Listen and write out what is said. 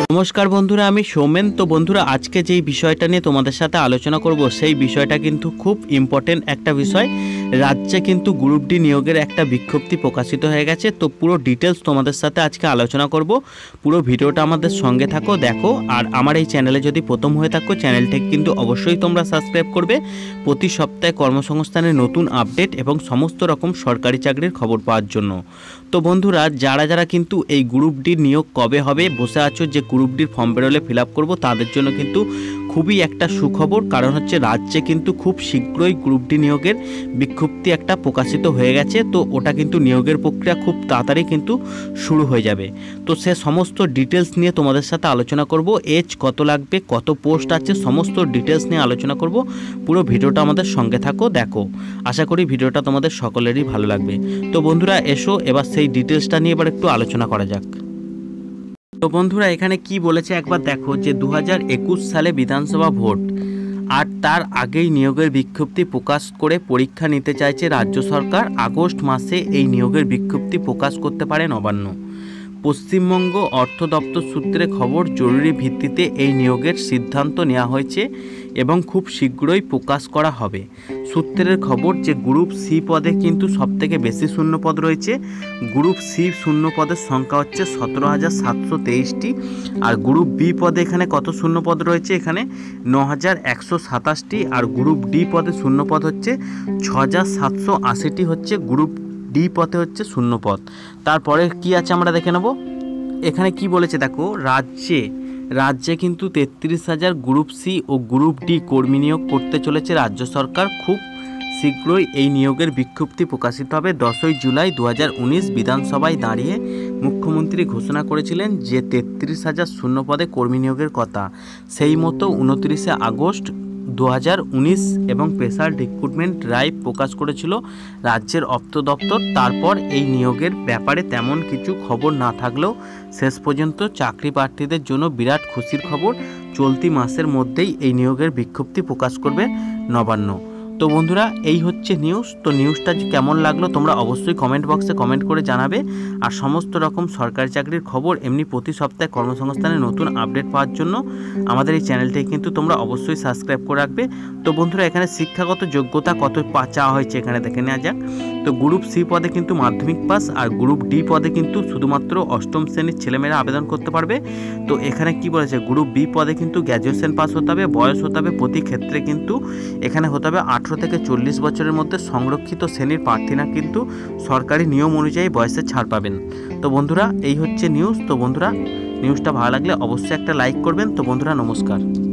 नमस्कार बंधुरा आमी सौमेन। तो बंधुरा आज के जे विषयटा निये तोमादेर साथे आलोचना करब सेई विषयटा किन्तु खूब इम्पोर्टेंट एकटा विषय। राज्ये किन्तु ग्रुप डी नियोगेर एकटा विज्ञप्ति प्रकाशित हये गेछे। तो पुरो डिटेल्स तोमादेर साथे आजके आलोचना करब। पुरो भिडियोटा आमादेर संगे थाको देखो। और आमार एई चैनेले जदि प्रथम हये थाको चैनेलटिके किन्तु अवश्यई तोमरा सबस्क्राइब करबे प्रति सप्ताहे कर्मसंस्थानेर नतून आपडेट एबं समस्त रकम सरकारी चाकरिर खबर पाওয়ার জন্য। तो बंधुरा जारा जारा किन्तु एई ग्रुप डी नियोग कबे हबे बसे आछो जे ग्रुप डी फर्म बेरोले फिल आप करब तादेर जोन्नो किन्तु खूबই একটা সুখবর। কারণ হচ্ছে রাজ্যে কিন্তু খুব শীঘ্রই গ্রুপ ডি নিয়োগের বিজ্ঞপ্তি একটা প্রকাশিত হয়ে গেছে। তো ওটা কিন্তু নিয়োগের প্রক্রিয়া খুব তাড়াতাড়ি কিন্তু শুরু হয়ে যাবে। তো সে সমস্ত ডিটেলস নিয়ে তোমাদের সাথে আলোচনা করব। এজ কত লাগবে, কত পোস্ট আছে, সমস্ত ডিটেলস নিয়ে আলোচনা করব। পুরো ভিডিওটা আমাদের সঙ্গে থাকো দেখো। আশা করি ভিডিওটা তোমাদের সকলেরই ভালো লাগবে। তো বন্ধুরা এসো এবার সেই ডিটেলসটা নিয়ে এবার একটু আলোচনা করা যাক। तो बंधुरा एखाने की बोलेছে একবার দেখো যে 2021 সালে বিধানসভা ভোট আর তার আগেই নিয়োগের বিজ্ঞপ্তি প্রকাশ করে পরীক্ষা নিতে চাইছে রাজ্য সরকার। আগস্ট মাসে এই নিয়োগের বিজ্ঞপ্তি প্রকাশ করতে পারে নবান্ন। পশ্চিমবঙ্গ অর্থ দপ্তর সূত্রে খবর জরুরি ভিত্তিতে এই নিয়োগের সিদ্ধান্ত নেওয়া হয়েছে এবং খুব শীঘ্রই প্রকাশ করা হবে। সূত্রের খবর যে গ্রুপ সি পদে কিন্তু সবথেকে বেশি শূন্যপদ রয়েছে। গ্রুপ সি শূন্যপদের সংখ্যা হচ্ছে 17,723টি। আর গ্রুপ বি পদে এখানে কত শূন্যপদ রয়েছে, এখানে 9,127টি। আর গ্রুপ ডি পদে শূন্যপদ হচ্ছে 6,780টি হচ্ছে গ্রুপ ডি পদে হচ্ছে শূন্যপদ। তারপরে কি আছে আমরা দেখে নেব। এখানে কি বলেছে দেখো, রাজ্যে কিন্তু 33,000 গ্রুপ সি ও গ্রুপ ডি কর্মী নিয়োগ করতে চলেছে রাজ্য সরকার। খুব শীঘ্রই এই নিয়োগের বিজ্ঞপ্তি প্রকাশিত হবে। 10ই জুলাই 2019 বিধানসভায় দাঁড়িয়ে মুখ্যমন্ত্রী ঘোষণা করেছিলেন যে 33,000 শূন্য পদে কর্মী নিয়োগের কথা। সেই মতো 29শে আগস্ট 2019 এবং স্পেশাল রিক্রুটমেন্ট ড্রাইভ প্রকাশ করেছিল রাজ্যের অর্থ দপ্তর। তারপর এই নিয়োগের ব্যাপারে তেমন কিছু খবর না থাকলেও শেষ পর্যন্ত চাকরি প্রার্থীদের জন্য বিরাট খুশির খবর। চলতি মাসের মধ্যেই এই নিয়োগের বিজ্ঞপ্তি প্রকাশ করবে নবান্ন। তো বন্ধুরা এই হচ্ছে নিউজ। তো নিউজটা কেমন লাগলো তোমরা অবশ্যই কমেন্ট বক্সে কমেন্ট করে জানাবে। আর সমস্ত রকম সরকারি চাকরির খবর এমনি প্রতি সপ্তাহে কর্মসংস্থানের নতুন আপডেট পাওয়ার জন্য আমাদের এই চ্যানেলটাকে কিন্তু তোমরা অবশ্যই সাবস্ক্রাইব করে রাখবে। তো বন্ধুরা এখানে শিক্ষাগত যোগ্যতা কত চাওয়া হয়েছে এখানে দেখে নেওয়া যাক। তো গ্রুপ সি পদে কিন্তু মাধ্যমিক পাস আর গ্রুপ ডি পদে কিন্তু শুধুমাত্র অষ্টম শ্রেণীর ছেলেমেয়েরা আবেদন করতে পারবে। তো এখানে কি বলেছে, গ্রুপ বি পদে কিন্তু গ্র্যাজুয়েশন পাস হতে হবে, বয়স হতে হবে প্রতি ক্ষেত্রে কিন্তু এখানে হতে হবে 18 থেকে 40 বছরের মধ্যে। সংরক্ষিত শ্রেণীর প্রার্থীরা কিন্তু সরকারি নিয়ম অনুযায়ী বয়সে ছাড় পাবেন। তো বন্ধুরা এই হচ্ছে নিউজ। তো বন্ধুরা নিউজটা ভালো লাগলে অবশ্যই একটা লাইক করবেন। তো বন্ধুরা নমস্কার।